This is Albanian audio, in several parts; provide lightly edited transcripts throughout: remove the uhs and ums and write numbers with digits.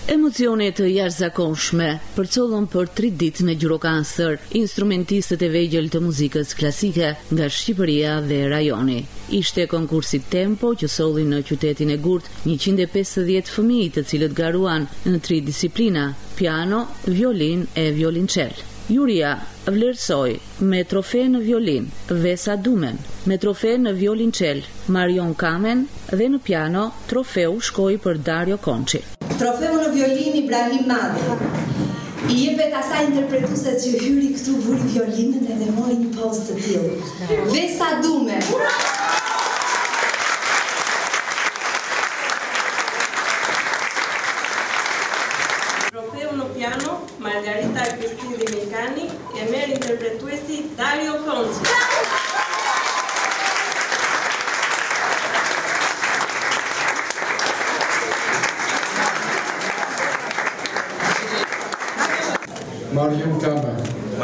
Emocione të jashtëzakonshme përcollën për 3 ditë në Gjirokastër instrumentistët e vegjël të muzikës klasike nga Shqipëria dhe rajoni. Ishte konkursi Tempo që solli në qytetin e Gurt 150 fëmijë të cilët garuan në 3 disiplina: piano, violin e violoncel. Juria vlerësoi me trofe në violin Vesa Dumen, me trofe në violoncel Marion Kamen dhe në piano trofeu shkoi për Dario Konçi. Trofeu në violin Ibrahim Madhi. I jepet asaj interpretuse që hyri këtu, vuri violinën edhe mori një pozë të tillë. Vesa Dumen. Trofeu në piano Margarita Kristini Milkani e merr interpretuesi Dario Konçi. Marion Kamen.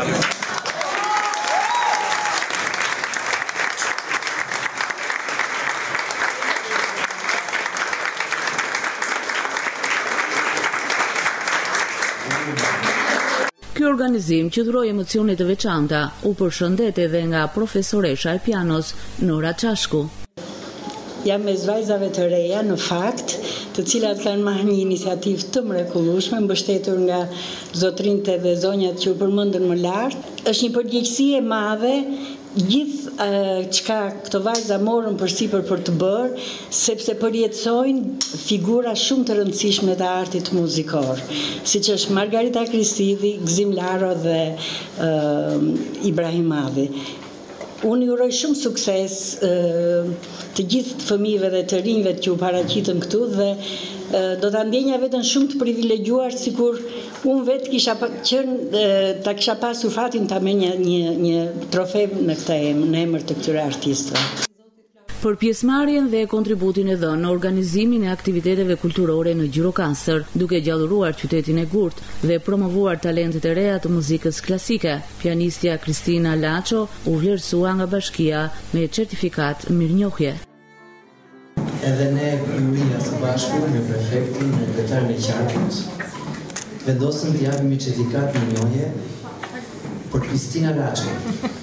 Ky organizim që dhuroi emocione të veçanta u përshëndet edhe nga profesoresha e pianos Nora Çashku. Jam me vajzave të reja, në fakt, të cilat kanë marrë një iniciativë të mrekullueshme, mbështetur nga zotrinjtë dhe zonjat që u përmendën më lart. Është një përgjegjësi e madhe gjithë çka këto vajza morën përsipër për të bërë, sepse përjetësojnë figura shumë të rëndësishme të artit muzikor, siç është Margarita Kristidi, Gzim Laro dhe Ibrahim Madhi. Unë ju uroj shumë sukses të gjithë fëmijëve dhe të rinjve që u paraqitën këtu dhe do ta ndjenja veten shumë të privilegjuar, sikur unë vetë ta kisha pasur fatin ta merr një trofe në emër të këtyre artistëve. Për pjesëmarrjen dhe kontributin e dhënë në organizimin e aktiviteteve kulturore në Gjirokastër, duke gjalluruar qytetin e Gurt dhe promovuar talentet e reja të muzikës klasike, pianistja Kristina Laço u vlerësua nga bashkia me certifikat mirënjohje. Edhe ne juria së bashku me prefektin në kryetarën e qarkut vendosëm të japim një certifikat mirënjohje për Kristina Laço.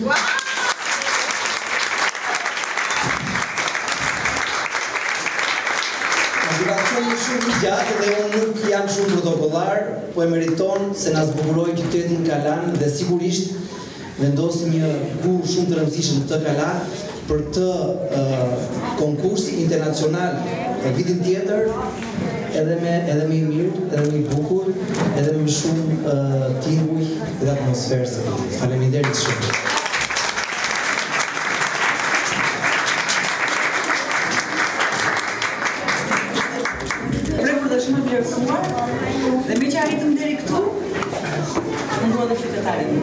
Motivacioni shumë i gjatë dhe unë nuk jam shumë protokollar, po e meriton se na zbukuroi qytetin Kalan dhe sigurisht vendosim një kur shumë të rëndësishëm të Kalan për të konkurs internacional e vitin tjetër edhe me i mirë, edhe me i bukur, edhe me shumë tinguj dhe atmosferë së vitit. Faleminderit shumë. Shumë të vlerësuar dhe me që arritëm deri këtu, unë dua dhe qytetarin.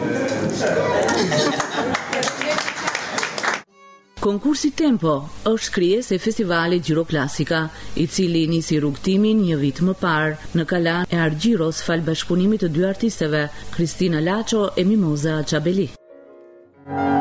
Konkursi Tempo është krijesë e festivalit Gjiroklasika, i cili nisi rrugtimin një vit më parë në Kalan e Argjiros fal bashkëpunimit të 2 artisteve, Kristina Laço e Mimoza Çabeli.